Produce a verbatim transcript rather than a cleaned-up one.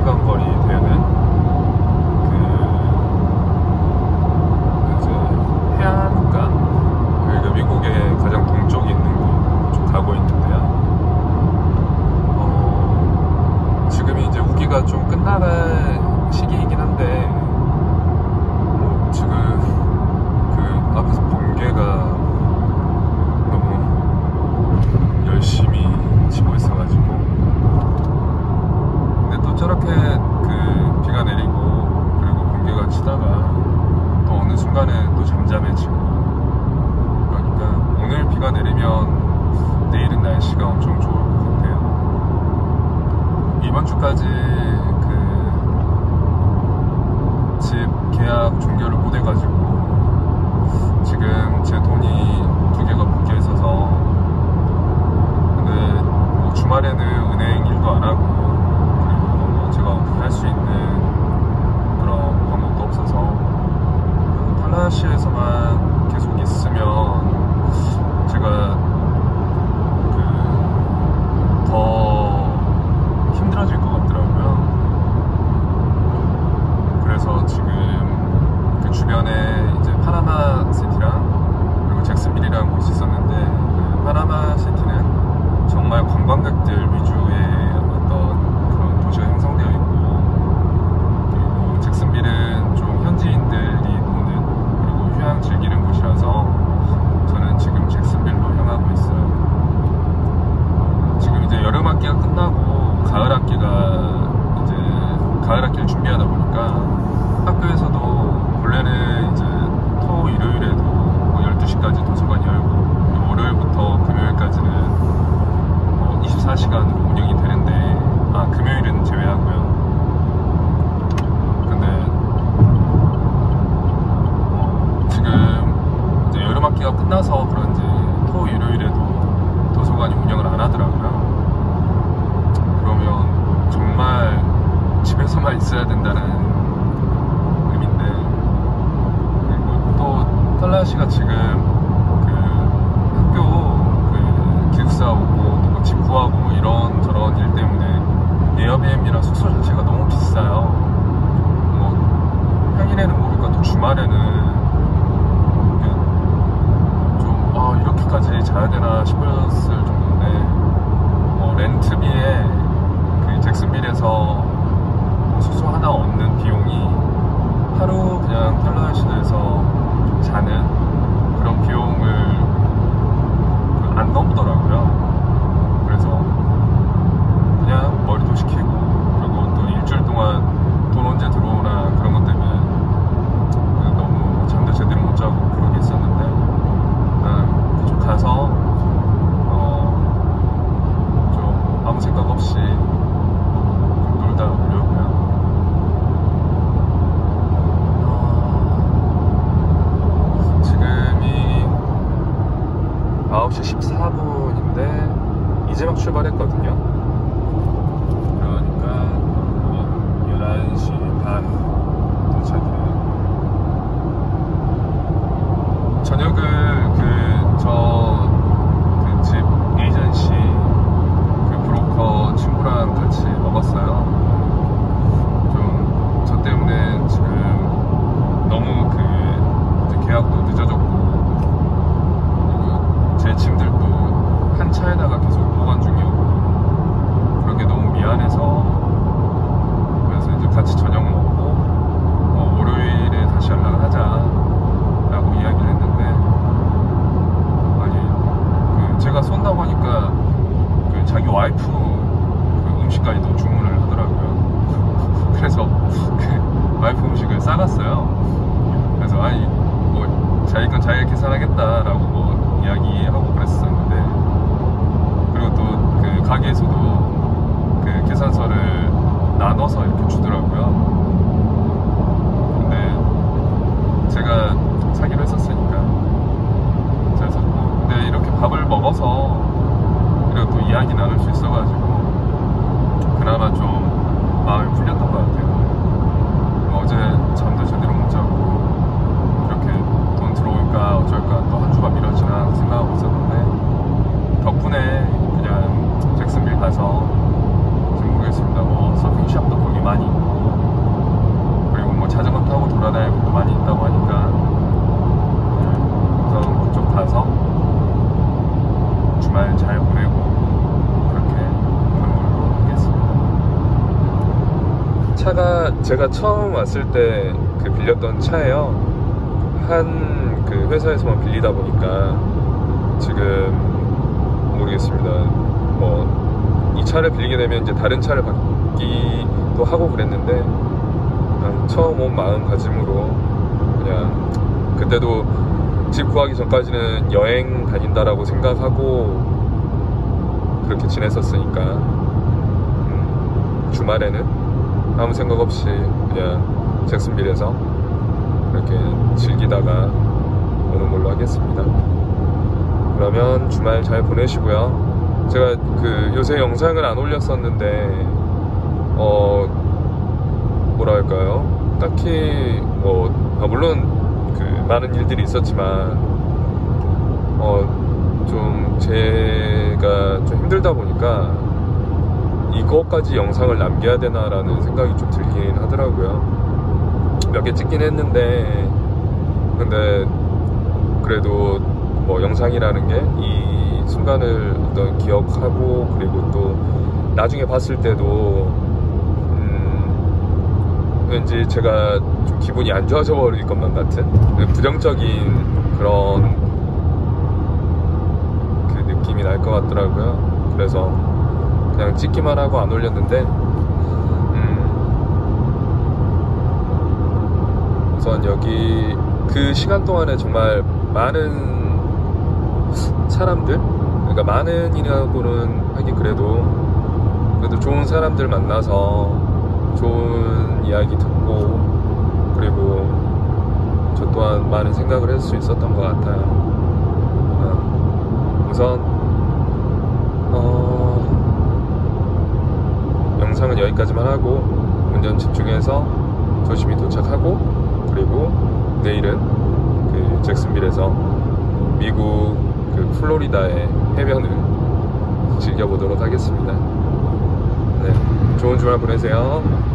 시간 거리 되는 그 이제 해안가, 그러니까 미국의 가장 동쪽에 있는 곳 좀 가고 있는데요. 어, 지금이 이제 우기가 좀 끝나갈 시기이긴 한데 어, 지금 그 앞에서 번개가 너무 열심히 치고 있어가지고, 근데 또 저렇게 그 비가 내리고 그리고 번개가 치다가 또 어느 순간에 또 잠잠해지고, 그러니까 오늘 비가 내리면 내일은 날씨가 엄청 좋을 것 같아요. 이번 주까지 그 집 계약 종료를 못 해가지고 지금 제 돈이 두 개가 묶여 있어서, 근데 뭐 주말에는 은행 일도 안 하고 그리고 뭐 제가 어떻게 할 수 있는 그런 방법도 없어서 탈라시에서만 계속 있으면 제가 그 더 힘들어질 것 같더라고요. 그래서 지금 그 주변에 이제 파나마 시티랑 그리고 잭슨빌이라는 곳이 있었는데, 그 파나마 시티는 정말 관광객들 위주의 어떤 그런 도시가 형성되어 있고, 그리고 잭슨빌은 좀 현지인들이 노는 그리고 휴양 즐기는 곳이라서 저는 지금 잭슨빌로 향하고 있어요. 지금 이제 여름 학기가 끝나고 가을 학기가 이제 가을 학기를 준비하다 보니까 학교에서도 원래는 이제 토 일요일에도 뭐 열두 시까지 도서관 열고 월요일부터 금요일까지는 뭐 이십사 시간으로 운영이 되는데, 아 금요일은 제외하고요. 근데 어, 지금 이제 여름 학기가 끝나서 그런지 토 일요일에도 도서관이 운영을 안 하더라고요. 그러면 정말 집에서만 있어야 된다는 의미인데, 그리고 또 탈라시가 지금 그 학교 그 기숙사 오고 또 집 구하고 뭐 이런 저런 일 때문에 에어비앤비나 숙소 자체가 너무 비싸요. 뭐 평일에는 모를까 또 주말에는 좀 아 이렇게까지 자야 되나 싶었을 정도인데, 뭐 렌트비에 그 잭슨빌에서 뭐 숙소 하나 얻는 비용이 하루 그냥 탈라시에서 자는 그런 비용을 안 넘더라고요. 그래서 그냥 머리도 식히고, 그리고 또 일주일 동안 돈 언제 들어오나 그런 것 때문에 너무 잠도 제대로 못 자고 그러게 있었는데, 일단 그쪽 가서 어 좀 아무 생각 없이 좀 놀다 오려고요. 어, 지금이 아홉 시 십사 분인데 이제 막 출발했거든요. 그러니까 열한 시 반 도착이에요. 저녁을 그 저 그 집 에이전시 그 브로커 친구랑 같이 먹었어요. 좀 저 때문에 지금 너무 그 이제 계약도 늦어졌고, 그리고 제 짐들도 한 차에다가 계속 보관 중이었고, 그런 게 너무 미안해서, 그래서 이제 같이 저녁 먹고 어, 월요일에 다시 연락을 하자라고 이야기를 했는데, 아니 그 제가 쏜다고 하니까 그 자기 와이프 그 음식까지도 주문을 하더라고요. 그래서 그 와이프 음식을 싸갔어요. 그래서 아니 뭐 자기 건 자기가 계산하겠다라고 뭐 이야기하고 그랬었는데, 그리고 또 그 가게에서도 그 계산서를 나눠서 이렇게 주더라고요. 근데 제가 사기로 했었으니까 잘 샀고, 근데 이렇게 밥을 먹어서 그리고 또 이야기 나눌 수 있어가지고 그나마 좀 마음이 풀렸던 것 같아요. 어제 잠도 제대로 못 자고 이렇게 돈 들어올까 어쩔까 또 한 주가 미뤄지나 생각하고 있었는데, 덕분에 그냥 잭슨빌 가서 지금 모르겠습니다. 뭐 서핑샵도 거기 많이 차가 제가 처음 왔을 때 그 빌렸던 차예요. 한 그 회사에서만 빌리다 보니까 지금 모르겠습니다. 뭐 이 차를 빌리게 되면 이제 다른 차를 받기도 하고 그랬는데, 그냥 처음 온 마음가짐으로 그냥 그때도 집 구하기 전까지는 여행 다닌다라고 생각하고 그렇게 지냈었으니까, 음, 주말에는 아무 생각 없이 그냥 잭슨빌에서 이렇게 즐기다가 오는 걸로 하겠습니다. 그러면 주말 잘 보내시고요. 제가 그 요새 영상을 안 올렸었는데 어 뭐랄까요, 딱히 뭐 아 물론 그 많은 일들이 있었지만 어 좀 제가 좀 힘들다 보니까 이거까지 영상을 남겨야 되나라는 생각이 좀 들긴 하더라고요. 몇 개 찍긴 했는데, 근데 그래도 뭐 영상이라는 게 이 순간을 어떤 기억하고, 그리고 또 나중에 봤을 때도 음 왠지 제가 좀 기분이 안 좋아져 버릴 것만 같은 부정적인 그런 그 느낌이 날 것 같더라고요. 그래서 그냥 찍기만 하고 안 올렸는데, 음 우선 여기 그 시간 동안에 정말 많은 사람들, 그러니까 많은이라고는 하긴 그래도 그래도 좋은 사람들 만나서 좋은 이야기 듣고, 그리고 저 또한 많은 생각을 할 수 있었던 것 같아요. 어, 우선 어, 영상은 여기까지만 하고 운전 집중해서 조심히 도착하고, 그리고 내일은 그 잭슨빌에서 미국 그 플로리다의 해변을 즐겨보도록 하겠습니다. 네, 좋은 주말 보내세요.